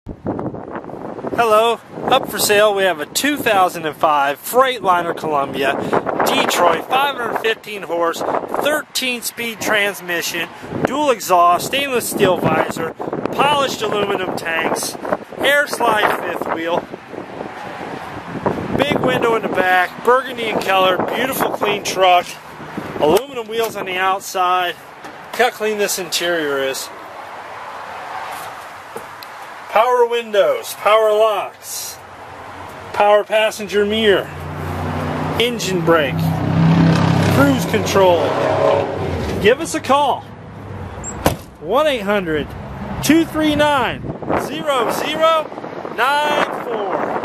Hello, up for sale we have a 2005 Freightliner Columbia, Detroit, 515 horse, 13-speed transmission, dual exhaust, stainless steel visor, polished aluminum tanks, air slide fifth wheel, big window in the back, burgundy in color, beautiful clean truck, aluminum wheels on the outside. Look how clean this interior is. Power windows, power locks, power passenger mirror, engine brake, cruise control. Give us a call. 1-800-239-0094.